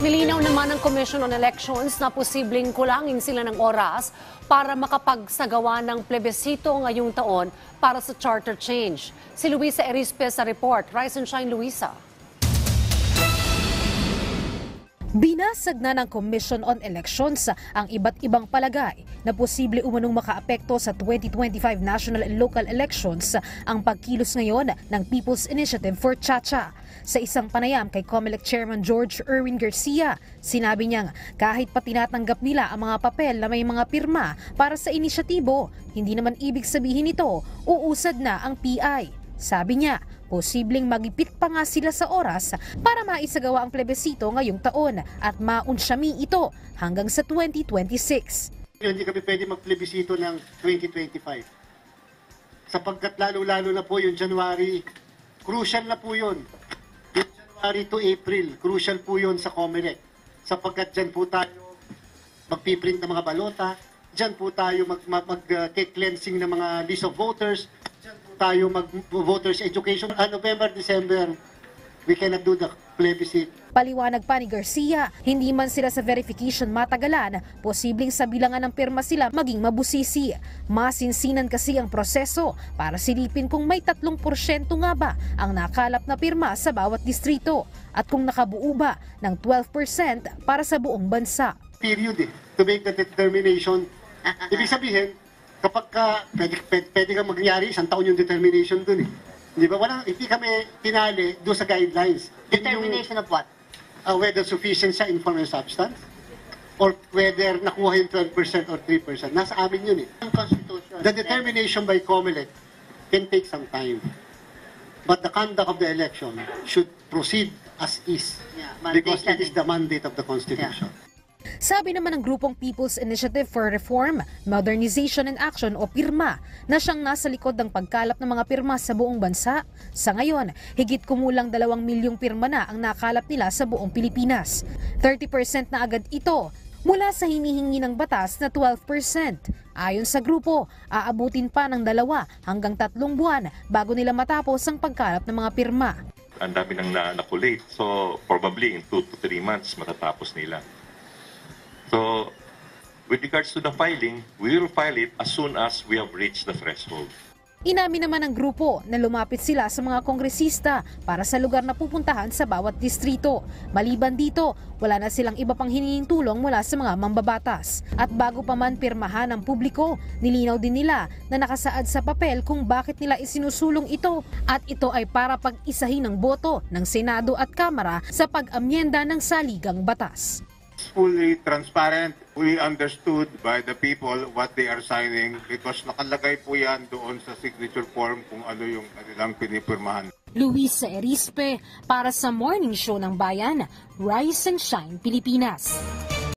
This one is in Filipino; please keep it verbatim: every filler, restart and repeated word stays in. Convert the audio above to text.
Nilinaw naman ng Commission on Elections na posibleng kulangin sila ng oras para makapagsagawa ng plebisito ngayong taon para sa charter change. Si Luisa Erispe sa report. Rise and shine, Luisa. Binasag na ng Commission on Elections ang iba't ibang palagay na posible umanong makaapekto sa twenty twenty-five national and local elections ang pagkilos ngayon ng People's Initiative for Chacha. Sa isang panayam kay COMELEC Chairman George Erwin Garcia, sinabi niyang kahit pa tinatanggap nila ang mga papel na may mga pirma para sa inisyatibo, hindi naman ibig sabihin nito uusad na ang P I. Sabi niya, posibleng magipit pa nga sila sa oras para maisagawa ang plebisito ngayong taon at maunsyami ito hanggang sa twenty twenty-six. Hindi kami pwede magplebisito ng twenty twenty-five. Sapagkat lalo-lalo na po yung January, crucial na po yun. Yung January to April, crucial po yun sa COMELEC. Sapagkat dyan po tayo magpiprint ng mga balota, dyan po tayo mag-cleansing mag, uh, ng mga list of voters, dyan po tayo mag-voters education. Uh, November, December, we cannot do the plebiscite. Paliwanag pa ni Garcia, hindi man sila sa verification matagalan, posibleng sa bilangan ng pirma sila maging mabusisi. Masinsinan kasi ang proseso para silipin kung may tatlong porsyento nga ba ang nakalap na pirma sa bawat distrito at kung nakabuo ba ng twelve percent para sa buong bansa. Period eh, to make the determination. Ibig sabihin, kapag ka, pwede, pwede, pwede kang magyari, isang taon yung determination dun eh. Di ba? Walang, hindi kami tinali doon sa guidelines. Determination of what? Uh, whether sufficient siya in form and substance or whether nakuha yung twelve percent or three percent. Nasa amin yun eh. Ang Constitution. The determination by COMELEC can take some time. But the conduct of the election should proceed as is. Yeah, because it mandate is the mandate of the Constitution. Yeah. Sabi naman ng grupong People's Initiative for Reform, Modernization and Action o PIRMA na siyang nasa likod ng pagkalap ng mga pirma sa buong bansa. Sa ngayon, higit kumulang dalawang milyong pirma na ang nakalap nila sa buong Pilipinas. thirty percent na agad ito mula sa hinihingi ng batas na twelve percent. Ayon sa grupo, aabutin pa ng dalawa hanggang tatlong buwan bago nila matapos ang pagkalap ng mga pirma. Ang dami nang na-collate, so probably in two to three months matatapos nila. So, with regards to the filing, we will file it as soon as we have reached the threshold. Inamin naman ng grupo na lumapit sila sa mga kongresista para sa lugar na pupuntahan sa bawat distrito. Maliban dito, wala na silang iba pang hinihing tulong mula sa mga mambabatas. At bago pa man pirmahan ng publiko, nilinaw din nila na nakasaad sa papel kung bakit nila isinusulong ito at ito ay para pag-isahin ng boto ng Senado at Kamara sa pag-amyenda ng saligang batas. Fully transparent. We understood by the people what they are signing because nakalagay po yan doon sa signature form kung ano yung kanilang pinipirmahan. Luisa Erispe para sa Morning Show ng Bayan, Rise and Shine Pilipinas.